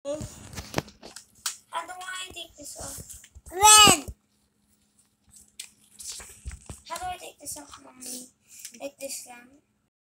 How do I take this off? When? How do I take this off, mommy? Like this lang?